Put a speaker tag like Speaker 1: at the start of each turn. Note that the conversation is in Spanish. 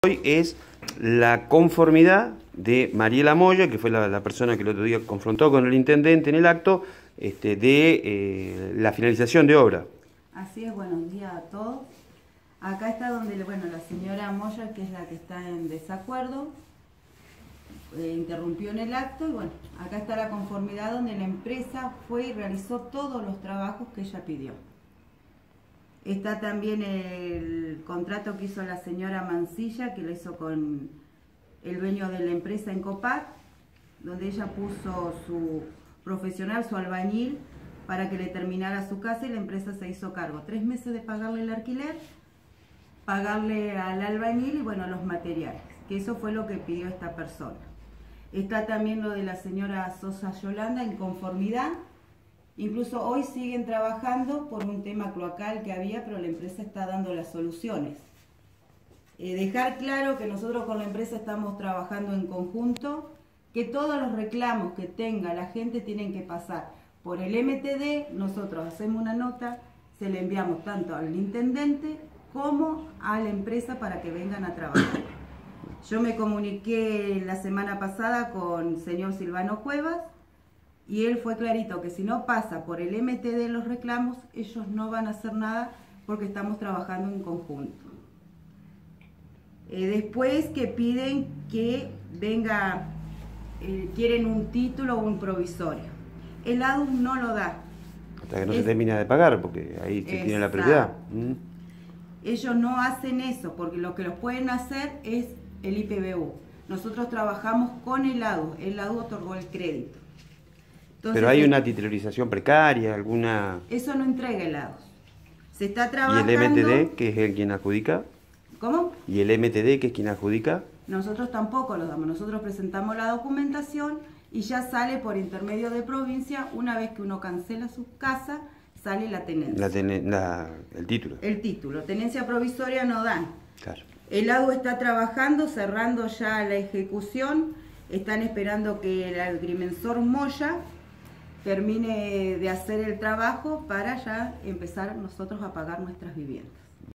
Speaker 1: Hoy es la conformidad de Mariela Moya, que fue la persona que el otro día confrontó con el intendente en el acto, de la finalización de obra.
Speaker 2: Así es, buenos días a todos. Acá está donde, bueno, la señora Moya, que es la que está en desacuerdo, interrumpió en el acto y bueno, acá está la conformidad donde la empresa fue y realizó todos los trabajos que ella pidió. Está también el contrato que hizo la señora Mancilla, que lo hizo con el dueño de la empresa en Copar, donde ella puso su profesional, su albañil, para que le terminara su casa y la empresa se hizo cargo. 3 meses de pagarle el alquiler, pagarle al albañil y bueno, los materiales, que eso fue lo que pidió esta persona. Está también lo de la señora Sosa Yolanda en conformidad. Incluso hoy siguen trabajando por un tema cloacal que había, pero la empresa está dando las soluciones. Dejar claro que nosotros con la empresa estamos trabajando en conjunto, que todos los reclamos que tenga la gente tienen que pasar por el MTD. Nosotros hacemos una nota, se le enviamos tanto al intendente como a la empresa para que vengan a trabajar. Yo me comuniqué la semana pasada con el señor Silvano Cuevas, y él fue clarito que si no pasa por el MTD los reclamos, ellos no van a hacer nada porque estamos trabajando en conjunto. Después que piden que venga, quieren un título o un provisorio. El ADUS no lo da.
Speaker 1: Hasta que no se termina de pagar, porque ahí se tiene la prioridad.
Speaker 2: Ellos no hacen eso, porque lo que los pueden hacer es el IPBU. Nosotros trabajamos con el ADUS otorgó el crédito. Entonces, ¿pero hay una titularización precaria, alguna...? Eso no entrega el ADUS. Se está trabajando...
Speaker 1: ¿Y el MTD, que es el quien adjudica?
Speaker 2: ¿Cómo?
Speaker 1: ¿Y el MTD, que es quien adjudica?
Speaker 2: Nosotros tampoco lo damos. Nosotros presentamos la documentación y ya sale por intermedio de provincia. Una vez que uno cancela su casa, sale la tenencia.
Speaker 1: El título.
Speaker 2: El título. Tenencia provisoria no dan.
Speaker 1: Claro.
Speaker 2: El ADUS está trabajando, cerrando ya la ejecución. Están esperando que el agrimensor Moya termine de hacer el trabajo para ya empezar nosotros a pagar nuestras viviendas.